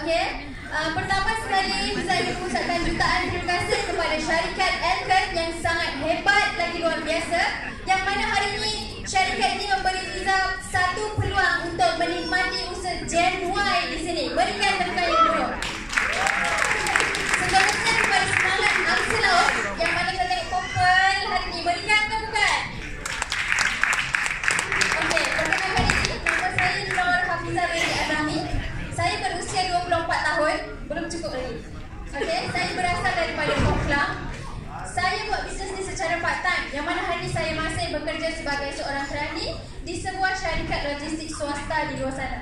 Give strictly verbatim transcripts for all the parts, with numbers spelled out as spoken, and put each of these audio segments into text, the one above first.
Okey, uh, pertama sekali saya mengucapkan jutaan terima kasih kepada syarikat Elkan yang sangat hebat lagi luar biasa, yang mana hari ini syarikat ini memberi Fiza satu peluang untuk menikmati usaha Gen Y di sini. Berikan tepukan yang dulu. Seterusnya kepada semangat Angsa Laut yang mana kita tengok Popel hari ini. Berikan tepukan. Okey, perkenalkan diri. Nama saya Nur Hafizah Binti Azami. Saya berusia dua puluh empat tahun. Belum cukup lagi. Okey, saya berasal daripada Koklang. Saya buat bisnes ni secara part time, yang mana hari ini saya masih bekerja sebagai seorang kerani di sebuah syarikat logistik swasta di luar sana.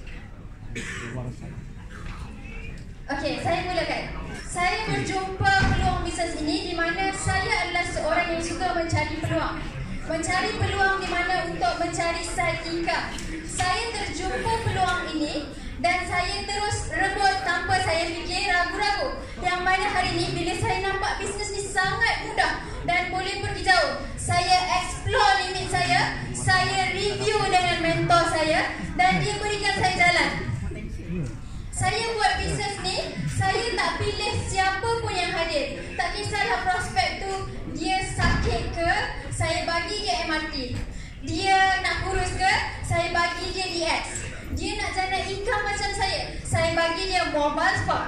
Okey, saya mulakan. Saya berjumpa peluang bisnes ini di mana saya adalah seorang yang suka mencari peluang. Mencari peluang di mana untuk mencari side income. Saya terjumpa peluang ini dan saya terus rebut tanpa saya fikir ragu-ragu. Yang mana hari ini bila saya nampak bisnes ni sangat mudah dan boleh pergi jauh, saya explore limit saya, saya review dengan mentor saya dan dia berikan saya jalan. Saya buat bisnes ni, saya tak pilih siapa pun yang hadir. Tak kisahlah prospek tu dia sakit ke, saya bagi dia M R T. Dia nak kurus ke, saya bagi dia D X. Dia nak jana income macam saya, saya bagi dia mobile spa.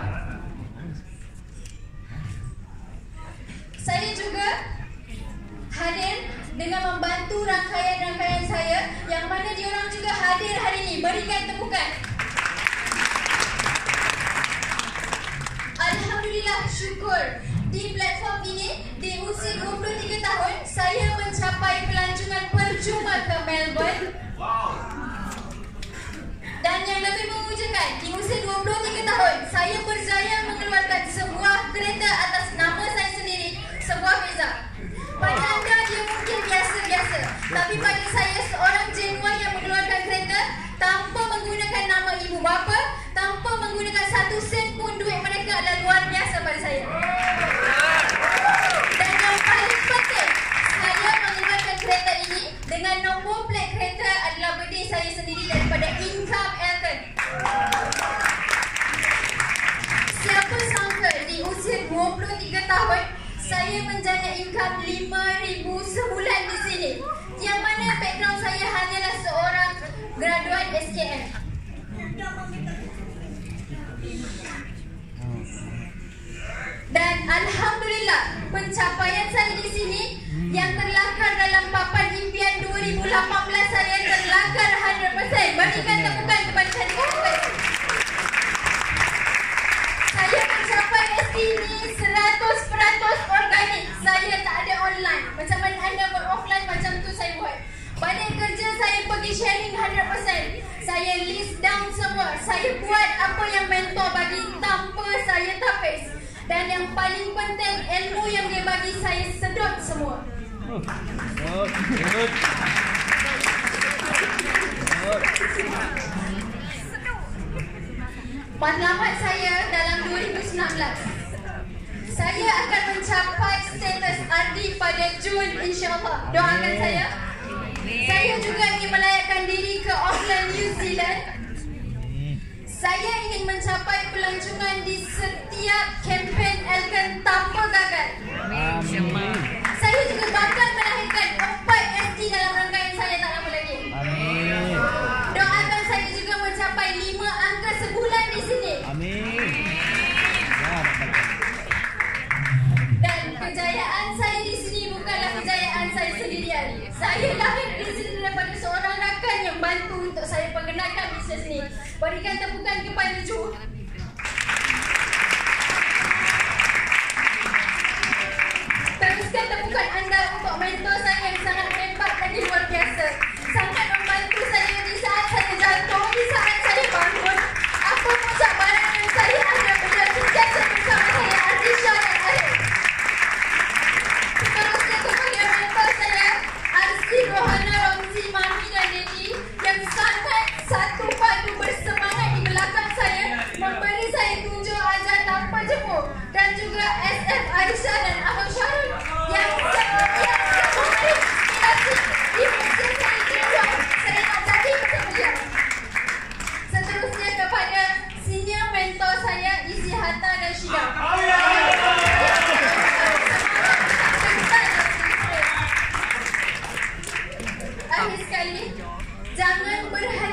Saya juga hadir dengan membantu rangkaian-rangkaian saya yang mana diorang juga hadir hari ini. Berikan tepukan. Alhamdulillah, syukur di platform ini di usia dua puluh tiga tahun saya mencapai pelancongan percuma ke Melbourne. Dan yang lebih memujakan, di usia dua puluh tiga tahun saya berjaya mengeluarkan sebuah kereta atas nama saya sendiri, sebuah Fiza. Pada anda dia mungkin biasa-biasa, tapi pada saya seorang Gen Y yang mengeluarkan kereta tanpa menggunakan nama ibu bapa, tanpa menggunakan satu sen pun duit mereka adalah luar biasa pada saya. Dan yang paling penting, saya mengeluarkan kereta ini dengan nombor plat kereta adalah berdiri saya sendiri daripada income Elkan. Siapa sangka di usia dua puluh tiga tahun saya menjana income lima ribu sebulan di sini, yang mana background saya hanyalah seorang graduate S K M. Dan alhamdulillah pencapaian saya di sini yang terlakar dalam papan impian dua ribu lapan belas saya terlakar seratus peratus. Berikan tepukan kepada syarikat Elkan. Saya mencapai S T ini seratus peratus organik. Saya tak ada online. Macam mana anda buat offline, macam tu saya buat. Balik kerja saya pergi sharing seratus peratus. Saya list down semua. Saya buat apa yang mentor bagi tanpa saya tapis. Dan yang paling penting, ilmu yang dia bagi saya sedut semua. Oh, good. Matlamat saya dalam dua ribu sembilan belas. Saya akan mencapai status R D pada Jun, insyaAllah. Doakan saya. Saya juga ingin melayakkan diri ke Auckland, New Zealand. Saya ingin mencapai pelancongan di setiap kempen Elkan tanpa gagal. Amin. Saya juga bakal melahirkan empat S T dalam rangkaian saya tak lama lagi. Amin. Doakan saya juga mencapai lima angka sebulan di sini. Amin. Dan kejayaan saya di sini bukanlah kejayaan saya sendirian. Saya lahir di sini daripada seorang rakan yang bantu untuk saya perkenalkan bisnes ni. Berikan tepukan kepada Ju. Teruskan tepukan anda untuk mentor saya yang sangat hebat lagi luar biasa. Sangat membantu saya di saat saya jatuh, di saat saya bangun. Apa pun cabaran yang saya hadapi dan sentiasa bersama saya Azisha dan Arif. Teruskan kepada mentor saya Arsi, Rohana, Romzi, Mami dan Dedi yang sangat satu padu bersemangat di belakang Jangan berhati